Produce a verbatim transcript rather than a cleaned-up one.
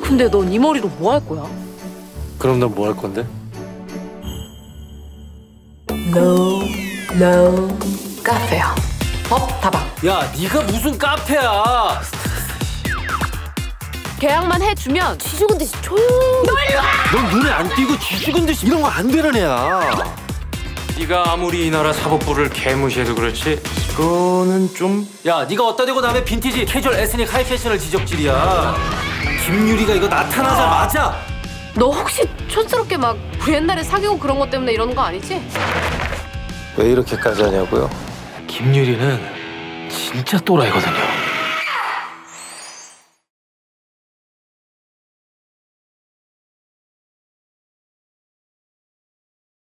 근데 넌 이 머리로 뭐 할 거야? 그럼 넌 뭐 할 건데? No, no, 카페야. 법 다방. 야, 네가 무슨 카페야? 계약만 해주면 쥐죽은 듯이 조용히. 너 일로 와! 넌 눈에 안 띄고 쥐죽은 듯이 이런 거 안 되는 애야. 네가 아무리 이 나라 사법부를 개무시해도 그렇지 이거는 좀... 야, 네가 어디다 대고 남의 빈티지 캐주얼 에스닉 하이 패션을 지적질이야. 김유리가 이거 나타나자마자. 너 혹시 촌스럽게 막 우리 옛날에 사귀고 그런 것 때문에 이러는 거 아니지? 왜 이렇게까지 하냐고요? 김유리는 진짜 또라이거든요.